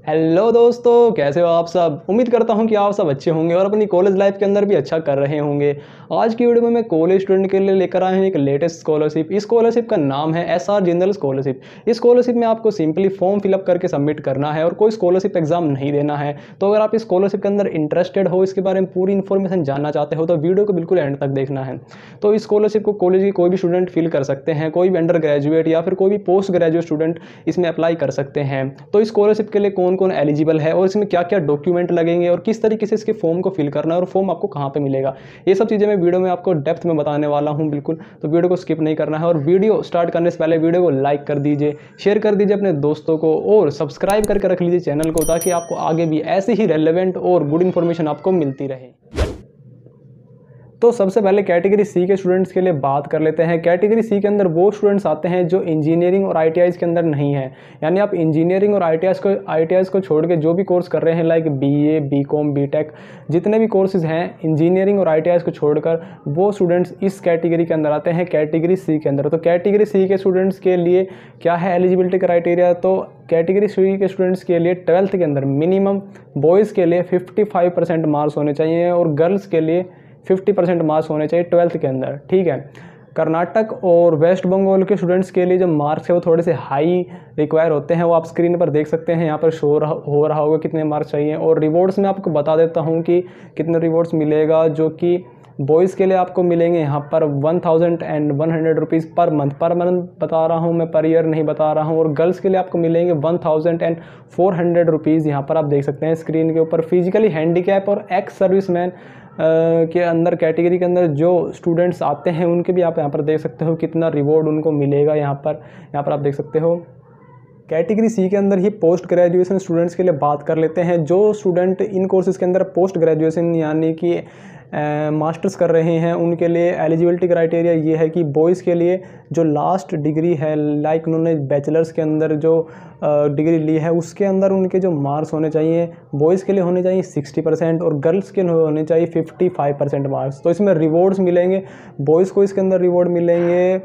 Hello दोस्तों, कैसे हो आप सब। उम्मीद करता हूं कि आप सब अच्छे होंगे और अपनी कॉलेज लाइफ के अंदर भी अच्छा कर रहे होंगे। आज की वीडियो में मैं कॉलेज स्टूडेंट के लिए लेकर आया हूं एक लेटेस्ट स्कॉलरशिप। इस स्कॉलरशिप का नाम है एसआर जिंदल स्कॉलरशिप। इस स्कॉलरशिप में आपको सिंपली फॉर्म फिलअप करके सबमिट करना है और कोई स्कॉलरशिप एग्जाम नहीं देना है। तो अगर आप इस स्कॉलरशिप के अंदर इंटरेस्टेड हो, इसके बारे में पूरी इन्फॉर्मेशन जानना चाहते हो, तो वीडियो को बिल्कुल एंड तक देखना है। तो इस स्कॉलरशिप को कॉलेज की कोई भी स्टूडेंट फिल कर सकते हैं, कोई भी अंडर ग्रेजुएट या फिर कोई भी पोस्ट ग्रेजुएट स्टूडेंट इसमें अप्लाई कर सकते हैं। तो इस स्कॉलरशिप के लिए कौन कौन एलिजिबल है और इसमें क्या क्या डॉक्यूमेंट लगेंगे और किस तरीके से इसके फॉर्म को फिल करना है और फॉर्म आपको कहाँ पे मिलेगा, ये सब चीज़ें मैं वीडियो में आपको डेप्थ में बताने वाला हूँ बिल्कुल। तो वीडियो को स्किप नहीं करना है और वीडियो स्टार्ट करने से पहले वीडियो को लाइक कर दीजिए, शेयर कर दीजिए अपने दोस्तों को और सब्सक्राइब करके रख लीजिए चैनल को, ताकि आपको आगे भी ऐसी ही रेलेवेंट और गुड इन्फॉर्मेशन आपको मिलती रहे। तो सबसे पहले कैटेगरी सी के स्टूडेंट्स के लिए बात कर लेते हैं। कैटेगरी सी के अंदर वो स्टूडेंट्स आते हैं जो इंजीनियरिंग और आईटीआईज के अंदर नहीं है। यानी आप इंजीनियरिंग और आईटीआईज को छोड़ के जो भी कोर्स कर रहे हैं, लाइक बीए, बीकॉम, बीटेक, जितने भी कोर्सेज हैं इंजीनियरिंग और आईटीआईज को छोड़कर, वो स्टूडेंट्स इस कैटेगरी के अंदर आते हैं, कैटेगरी सी के अंदर। तो कैटेगरी सी के स्टूडेंट्स के लिए क्या है एलिजिबिलिटी क्राइटेरिया। तो कैटेगरी सी के स्टूडेंट्स के लिए 12th के अंदर मिनिमम बॉयज़ के लिए 55% मार्क्स होने चाहिए और गर्ल्स के लिए 50% मार्क्स होने चाहिए 12th के अंदर। ठीक है। कर्नाटक और वेस्ट बंगाल के स्टूडेंट्स के लिए जो मार्क्स है वो थोड़े से हाई रिक्वायर होते हैं, वो आप स्क्रीन पर देख सकते हैं, यहाँ पर शो हो रहा होगा कितने मार्क्स चाहिए। और रिवॉर्ड्स में आपको बता देता हूँ कि कितने रिवॉर्ड्स मिलेगा, जो कि बॉयज़ के लिए आपको मिलेंगे यहाँ पर 1100 रुपीज़ पर मंथ बता रहा हूँ मैं, पर ईयर नहीं बता रहा हूँ। और गर्ल्स के लिए आपको मिलेंगे 1400 रुपीज़, यहाँ पर आप देख सकते हैं स्क्रीन के ऊपर। फिजिकली हैंडीकैप और एक्स सर्विसमैन के अंदर कैटेगरी के अंदर जो स्टूडेंट्स आते हैं उनके भी आप यहाँ पर देख सकते हो कितना रिवॉर्ड उनको मिलेगा। यहाँ पर आप देख सकते हो। कैटेगरी सी के अंदर ही पोस्ट ग्रेजुएशन स्टूडेंट्स के लिए बात कर लेते हैं। जो स्टूडेंट इन कोर्सेज़ के अंदर पोस्ट ग्रेजुएशन यानी कि मास्टर्स कर रहे हैं, उनके लिए एलिजिबिलिटी क्राइटेरिया ये है कि बॉयज़ के लिए जो लास्ट डिग्री है, लाइक उन्होंने बैचलर्स के अंदर जो डिग्री ली है, उसके अंदर उनके जो मार्क्स होने चाहिए, बॉयज़ के लिए होने चाहिए 60% और गर्ल्स के होने चाहिए 55% मार्क्स। तो इसमें रिवॉर्ड्स मिलेंगे, बॉयज़ को इसके अंदर रिवॉर्ड मिलेंगे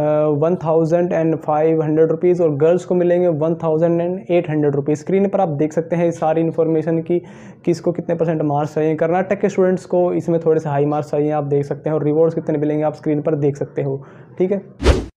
1500 रुपीज़ और गर्ल्स को मिलेंगे 1800 रुपीज़। स्क्रीन पर आप देख सकते हैं इस सारी इन्फॉर्मेशन की किसको कितने परसेंट मार्क्स चाहिए। कर्नाटक के स्टूडेंट्स को इसमें थोड़े से हाई मार्क्स चाहिए, आप देख सकते हैं, और रिवॉर्ड्स कितने मिलेंगे आप स्क्रीन पर देख सकते हो। ठीक है।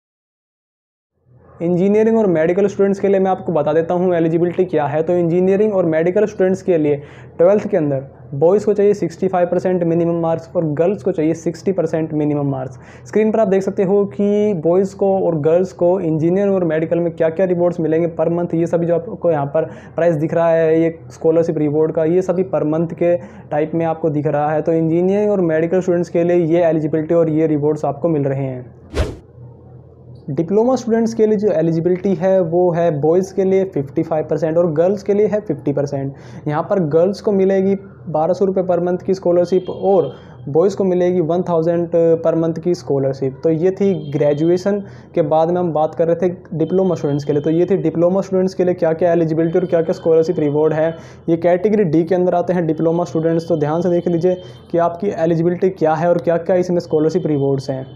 इंजीनियरिंग और मेडिकल स्टूडेंट्स के लिए मैं आपको बता देता हूँ एलिजिबिलिटी क्या है। तो इंजीनियरिंग और मेडिकल स्टूडेंट्स के लिए 12th के अंदर बॉयज़ को चाहिए 65% मिनिमम मार्क्स और गर्ल्स को चाहिए 60% मिनिमम मार्क्स। स्क्रीन पर आप देख सकते हो कि बॉयज़ को और गर्ल्स को इंजीनियरिंग और मेडिकल में क्या क्या रिवॉर्ड्स मिलेंगे पर मंथ। ये सभी जो आपको यहाँ पर प्राइस दिख रहा है, ये स्कॉलरशिप रिवॉर्ड का, ये सभी पर मंथ के टाइप में आपको दिख रहा है। तो इंजीनियरिंग और मेडिकल स्टूडेंट्स के लिए ये एलिजिबिलिटी और ये रिवॉर्ड्स आपको मिल रहे हैं। डिप्लोमा स्टूडेंट्स के लिए जो एलिजिबिलिटी है वो है बॉयज़ के लिए 55% और गर्ल्स के लिए है 50%। यहाँ पर गर्ल्स को मिलेगी 1200 रुपये पर मंथ की स्कॉलरशिप और बॉयज़ को मिलेगी 1000 पर मंथ की स्कॉलरशिप। तो ये थी ग्रेजुएशन के बाद में हम बात कर रहे थे डिप्लोमा स्टूडेंट्स के लिए। तो ये थी डिप्लोमा स्टूडेंट्स के लिए क्या क्या एलिजिबिलिटी और क्या क्या स्कॉलरशिप रिवॉर्ड है। ये कैटेगरी डी के अंदर आते हैं डिप्लोमा स्टूडेंट्स। तो ध्यान से देख लीजिए कि आपकी एलिजिबिलिटी क्या है और क्या क्या इसमें स्कॉलरशिप रिवॉर्ड्स हैं।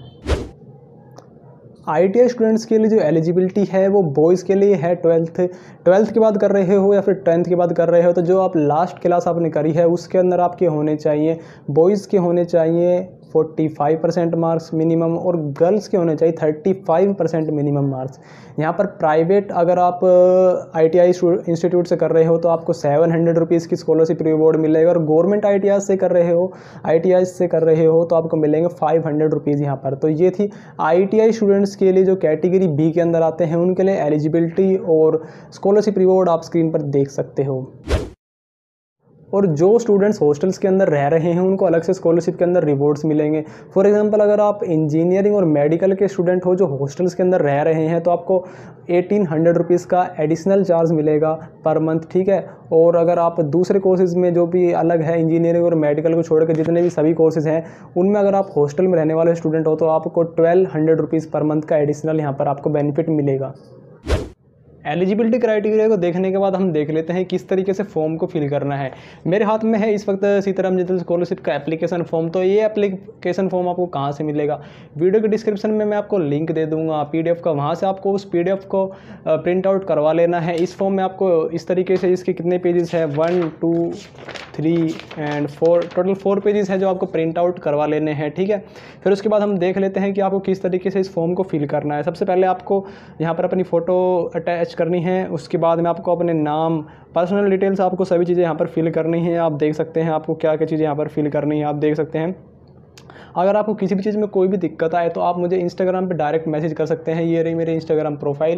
आईटीआई स्टूडेंट्स के लिए जो एलिजिबिलिटी है वो बॉयज़ के लिए है 12th के बाद कर रहे हो या फिर 10th के बाद कर रहे हो। तो जो आप लास्ट क्लास आपने करी है उसके अंदर आपके होने चाहिए, बॉयज़ के होने चाहिए 45% मार्क्स मिनिमम और गर्ल्स के होने चाहिए 35% मिनिमम मार्क्स। यहाँ पर प्राइवेट अगर आप आईटीआई इंस्टीट्यूट से कर रहे हो तो आपको 700 रुपीज़ की स्कॉलरशिप रिवॉर्ड मिलेगा और गवर्नमेंट आईटीआई से कर रहे हो तो आपको मिलेंगे 500 रुपीज़ यहाँ पर। तो ये थी आईटीआई स्टूडेंट्स के लिए जो कैटेगरी बी के अंदर आते हैं उनके लिए एलिजिबिलिटी और स्कॉलरशिप रिवॉर्ड आप स्क्रीन पर देख सकते हो। और जो स्टूडेंट्स हॉस्टल्स के अंदर रह रहे हैं उनको अलग से स्कॉलरशिप के अंदर रिवॉर्ड्स मिलेंगे। फॉर एग्जांपल अगर आप इंजीनियरिंग और मेडिकल के स्टूडेंट हो जो हॉस्टल्स के अंदर रह रहे हैं तो आपको 1800 रुपीज़ का एडिशनल चार्ज मिलेगा पर मंथ। ठीक है। और अगर आप दूसरे कोर्सेज़ में जो भी अलग है इंजीनियरिंग और मेडिकल को छोड़ कर जितने भी सभी कोर्सेज़ हैं उनमें अगर आप हॉस्टल में रहने वाले स्टूडेंट हो तो आपको 1200 रुपीज़ पर मंथ का एडिशनल यहाँ पर आपको बेनिफिट मिलेगा। एलिजिबिलिटी क्राइटेरिया को देखने के बाद हम देख लेते हैं किस तरीके से फॉर्म को फिल करना है। मेरे हाथ में है इस वक्त सीताराम जिंदल स्कॉलरशिप का एप्लीकेशन फॉर्म। तो ये एप्लीकेशन फॉर्म आपको कहाँ से मिलेगा, वीडियो के डिस्क्रिप्शन में मैं आपको लिंक दे दूंगा PDF का, वहाँ से आपको उस PDF को प्रिंट आउट करवा लेना है। इस फॉर्म में आपको इस तरीके से, इसके कितने पेजेस है, 1 2 3 एंड 4, टोटल 4 पेजेस हैं जो आपको प्रिंट आउट करवा लेने हैं। ठीक है, फिर उसके बाद हम देख लेते हैं कि आपको किस तरीके से इस फॉर्म को फिल करना है। सबसे पहले आपको यहाँ पर अपनी फ़ोटो अटैच करनी है। उसके बाद में आपको अपने नाम, पर्सनल डिटेल्स, आपको सभी चीज़ें यहाँ पर फिल करनी है। आप देख सकते हैं आपको क्या क्या चीज़ें यहाँ पर फिल करनी है, आप देख सकते हैं। अगर आपको किसी भी चीज़ में कोई भी दिक्कत आए तो आप मुझे इंस्टाग्राम पे डायरेक्ट मैसेज कर सकते हैं। ये रही मेरी इंस्टाग्राम प्रोफाइल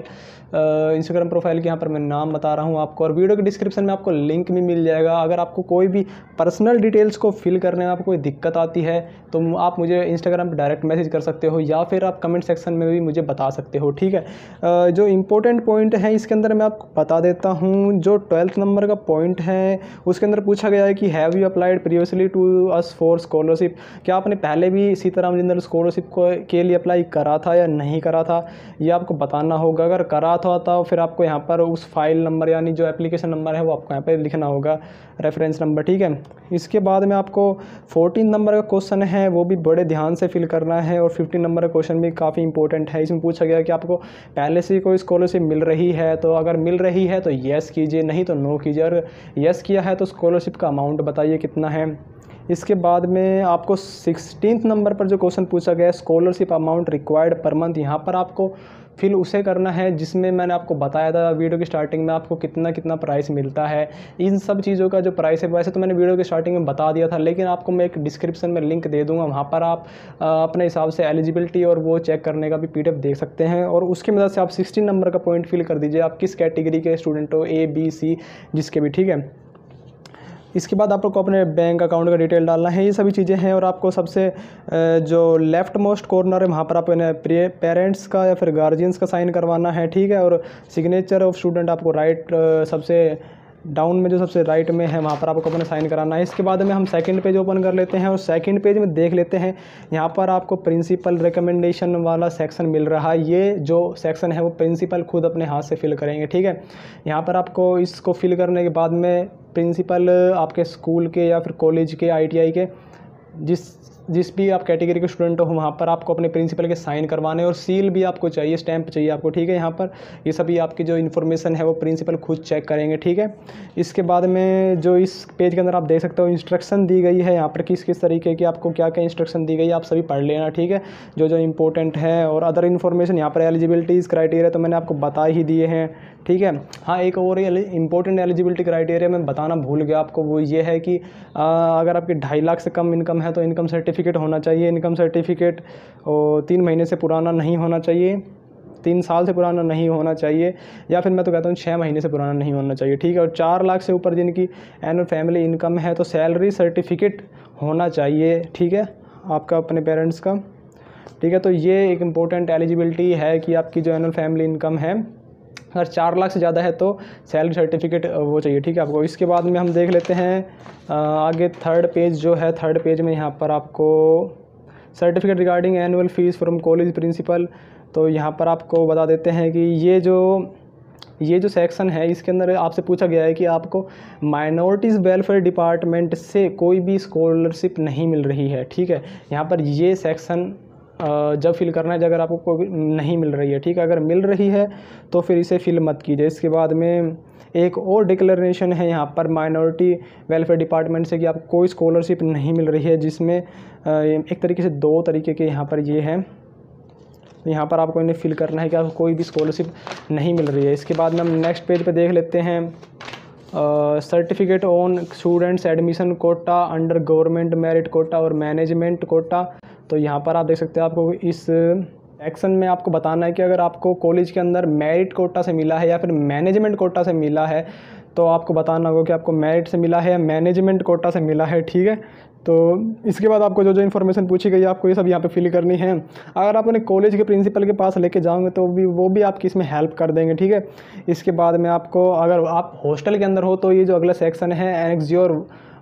के यहाँ पर मैं नाम बता रहा हूँ आपको, और वीडियो के डिस्क्रिप्शन में आपको लिंक भी मिल जाएगा। अगर आपको कोई भी पर्सनल डिटेल्स को फिल करने में आपको कोई दिक्कत आती है तो आप मुझे इंस्टाग्राम पर डायरेक्ट मैसेज कर सकते हो, या फिर आप कमेंट सेक्शन में भी मुझे बता सकते हो। ठीक है, जो इम्पोर्टेंट पॉइंट है इसके अंदर मैं आपको बता देता हूँ। जो 12th नंबर का पॉइंट है उसके अंदर पूछा गया है कि have you applied previously to us for scholarship, क्या आपने पहले भी सीताराम जिंदल स्कॉलरशिप के लिए अप्लाई करा था या नहीं करा था, ये आपको बताना होगा। अगर करा था तो फिर आपको यहाँ पर उस फाइल नंबर यानी जो एप्लीकेशन नंबर है वो आपको यहाँ पर लिखना होगा, रेफरेंस नंबर। ठीक है, इसके बाद में आपको 14 नंबर का क्वेश्चन है वो भी बड़े ध्यान से फिल करना है, और 15 नंबर का क्वेश्चन भी काफ़ी इंपॉर्टेंट है। इसमें पूछा गया कि आपको पहले से कोई स्कॉलरशिप मिल रही है, तो अगर मिल रही है तो येस कीजिए, नहीं तो नो कीजिए। अगर येस किया है तो स्कॉलरशिप का अमाउंट बताइए कितना है। इसके बाद में आपको 16th नंबर पर जो क्वेश्चन पूछा गया है, scholarship amount required per month, यहाँ पर आपको फिल उसे करना है जिसमें मैंने आपको बताया था वीडियो की स्टार्टिंग में आपको कितना कितना प्राइस मिलता है। इन सब चीज़ों का जो प्राइस है वैसे तो मैंने वीडियो की स्टार्टिंग में बता दिया था, लेकिन आपको मैं एक डिस्क्रिप्शन में लिंक दे दूंगा, वहाँ पर आप अपने हिसाब से एलिजिबिलिटी और वो चेक करने का भी PDF देख सकते हैं, और उसकी मदद से आप 16 नंबर का पॉइंट फिल कर दीजिए, आप किस कैटेगरी के स्टूडेंट हो, A B C जिसके भी। ठीक है, इसके बाद आपको अपने बैंक अकाउंट का डिटेल डालना है, ये सभी चीज़ें हैं। और आपको सबसे जो लेफ़्ट मोस्ट कॉर्नर है वहाँ पर आपको पेरेंट्स का या फिर गार्जियंस का साइन करवाना है। ठीक है, और सिग्नेचर ऑफ स्टूडेंट आपको राइट सबसे डाउन में जो सबसे राइट में है वहाँ पर आपको अपने साइन कराना है। इसके बाद में हम सेकंड पेज ओपन कर लेते हैं, और सेकंड पेज में देख लेते हैं यहाँ पर आपको प्रिंसिपल रिकमेंडेशन वाला सेक्शन मिल रहा है। ये जो सेक्शन है वो प्रिंसिपल खुद अपने हाथ से फिल करेंगे। ठीक है, यहाँ पर आपको इसको फिल करने के बाद में प्रिंसिपल आपके स्कूल के या फिर कॉलेज के, ITI के, जिस भी आप कैटेगरी के स्टूडेंट हो वहाँ पर आपको अपने प्रिंसिपल के साइन करवाने, और सील भी आपको चाहिए, स्टैंप चाहिए आपको। ठीक है, यहाँ पर ये सभी आपकी जो इन्फॉर्मेशन है वो प्रिंसिपल खुद चेक करेंगे। ठीक है, इसके बाद में जो इस पेज के अंदर आप देख सकते हो इंस्ट्रक्शन दी गई है, यहाँ पर किस किस तरीके की आपको क्या क्या इंस्ट्रक्शन दी गई है आप सभी पढ़ लेना। ठीक है, जो जो इंपॉर्टेंट है, और अदर इन्फॉर्मेशन यहाँ पर एलिजिबिलिटीज़ क्राइटेरिया तो मैंने आपको बता ही दिए हैं। ठीक है, हाँ, एक और इम्पोर्टेंट एलिजिबिलिटी क्राइटेरिया मैं बताना भूल गया आपको, वो ये है कि अगर आपकी 2.5 लाख से कम इनकम है तो इनकम सर्टिफिकेट होना चाहिए। इनकम सर्टिफिकेट 3 महीने से पुराना नहीं होना चाहिए, 3 साल से पुराना नहीं होना चाहिए, या फिर मैं तो कहता हूँ 6 महीने से पुराना नहीं होना चाहिए। ठीक है, और 4 लाख से ऊपर जिनकी एनुअल फैमिली इनकम है तो सैलरी सर्टिफिकेट होना चाहिए। ठीक है, आपका अपने पेरेंट्स का। ठीक है, तो ये एक इम्पोर्टेंट एलिजिबिलिटी है कि आपकी जो एनुअल फैमिली इनकम है अगर 4 लाख से ज़्यादा है तो सैलरी सर्टिफिकेट वो चाहिए। ठीक है आपको। इसके बाद में हम देख लेते हैं आगे थर्ड पेज जो है, थर्ड पेज में यहाँ पर आपको certificate regarding annual fees from college principal, तो यहाँ पर आपको बता देते हैं कि ये जो सेक्शन है इसके अंदर आपसे पूछा गया है कि आपको माइनॉरिटीज़ वेलफेयर डिपार्टमेंट से कोई भी स्कॉलरशिप नहीं मिल रही है। ठीक है, यहाँ पर ये सेक्शन जब फिल करना है अगर आपको कोई नहीं मिल रही है। ठीक है, अगर मिल रही है तो फिर इसे फिल मत कीजिए। इसके बाद में एक और डिक्लेरेशन है यहाँ पर माइनॉरिटी वेलफेयर डिपार्टमेंट से कि आपको कोई स्कॉलरशिप नहीं मिल रही है, जिसमें एक तरीके से 2 तरीके के यहाँ पर ये हैं। यहाँ पर आपको इन्हें फिल करना है कि आपको कोई भी स्कॉलरशिप नहीं मिल रही है। इसके बाद में हम नेक्स्ट पेज पे देख लेते हैं certificate on students admission quota under government merit quota और मैनेजमेंट कोटा। तो यहाँ पर आप देख सकते हैं आपको इस एक्शन में आपको बताना है कि अगर आपको कॉलेज के अंदर मेरिट कोटा से मिला है या फिर मैनेजमेंट कोटा से मिला है तो आपको बताना होगा कि आपको मेरिट से मिला है या मैनेजमेंट कोटा से मिला है। ठीक है, तो इसके बाद आपको जो जो इन्फॉर्मेशन पूछी गई है आपको ये सब यहाँ पे फिल करनी है। अगर आप अपने कॉलेज के प्रिंसिपल के पास लेके जाओगे तो वो भी आपकी इसमें हेल्प कर देंगे। ठीक है, इसके बाद में आपको अगर आप हॉस्टल के अंदर हो तो ये जो अगला सेक्शन है एनेक्स योर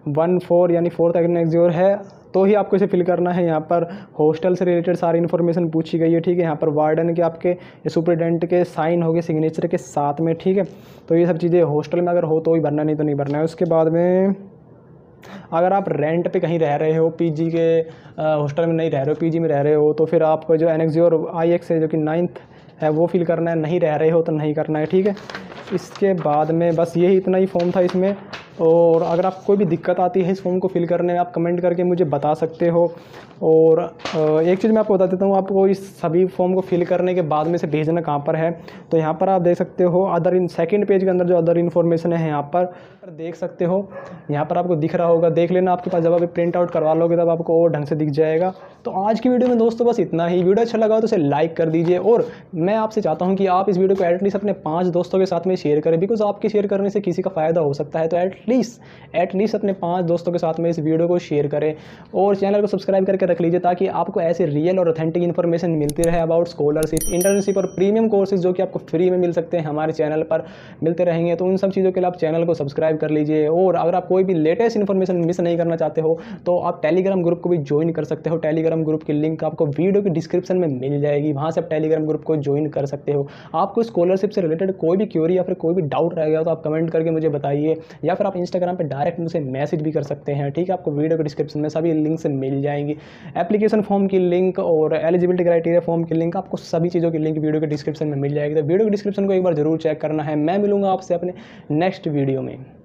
14 यानी 4th एनेक्सियोर है तो ही आपको इसे फिल करना है। यहाँ पर हॉस्टल से रिलेटेड सारी इन्फॉर्मेशन पूछी गई है, ठीक है। यहाँ पर वार्डन के आपके सुपरिटेंडेंट के साइन हो गए सिग्नेचर के साथ में, ठीक है। तो ये सब चीज़ें हॉस्टल में अगर हो तो ही भरना, नहीं तो नहीं भरना है। उसके बाद में अगर आप रेंट पे कहीं रह रहे हो, पीजी के हॉस्टल में नहीं रह रहे हो, पीजी में रह रहे हो, तो फिर आपको जो एनेक्सियोर IX है जो कि 9th है वो फिल करना है। नहीं रह रहे हो तो नहीं करना है, ठीक है। इसके बाद में बस यही इतना ही फॉर्म था इसमें। और अगर आपको कोई भी दिक्कत आती है इस फॉर्म को फिल करने में, आप कमेंट करके मुझे बता सकते हो। और एक चीज़ मैं आपको बता देता हूँ, आपको इस सभी फॉर्म को फिल करने के बाद में से भेजना कहाँ पर है, तो यहाँ पर आप देख सकते हो अदर इन सेकंड पेज के अंदर जो अदर इन्फॉर्मेशन है यहाँ पर देख सकते हो। यहाँ पर आपको दिख रहा होगा, देख लेना आपके पास, जब आप प्रिंट आउट करवा लोगे तब आपको और ढंग से दिख जाएगा। तो आज की वीडियो में दोस्तों बस इतना ही। वीडियो अच्छा लगा तो इसे लाइक कर दीजिए और मैं आपसे चाहता हूँ कि आप इस वीडियो को एटलीस्ट अपने 5 दोस्तों के साथ में शेयर करें, बिकॉज आपके शेयर करने से किसी का फ़ायदा हो सकता है। तो एटलीस्ट अपने 5 दोस्तों के साथ में इस वीडियो को शेयर करें और चैनल को सब्सक्राइब करके रख लीजिए, ताकि आपको ऐसे रियल और ऑथेंटिक इन्फॉर्मेशन मिलती रहे अबाउट स्कॉलरशिप, इंटर्नशिप और प्रीमियम कोर्सेज जो कि आपको फ्री में मिल सकते हैं, हमारे चैनल पर मिलते रहेंगे। तो उन सब चीज़ों के लिए आप चैनल को सब्सक्राइब कर लीजिए। और अगर आप कोई भी लेटेस्ट इन्फॉर्मेशन मिस नहीं करना चाहते हो तो आप टेलीग्राम ग्रुप को भी ज्वाइन कर सकते हो। टेलीग्राम ग्रुप की लिंक आपको वीडियो की डिस्क्रिप्शन में मिल जाएगी, वहाँ से आप टेलीग्राम ग्रुप को ज्वाइन कर सकते हो। आपको स्कॉलरशिप से रिलेटेड कोई भी क्वेरी या फिर कोई भी डाउट रह गया तो आप कमेंट करके मुझे बताइए, या फिर आप इंस्टाग्राम पर डायरेक्ट मुझे मैसेज भी कर सकते हैं, ठीक है। आपको वीडियो के डिस्क्रिप्शन में सभी लिंक से मिल जाएंगी। एप्लीकेशन फॉर्म की लिंक और एलिजिबिलिटी क्राइटेरिया फॉर्म की लिंक, आपको सभी चीज़ों की लिंक वीडियो के डिस्क्रिप्शन में मिल जाएगी। तो वीडियो के डिस्क्रिप्शन को एक बार जरूर चेक करना है। मैं मिलूंगा आपसे अपने नेक्स्ट वीडियो में।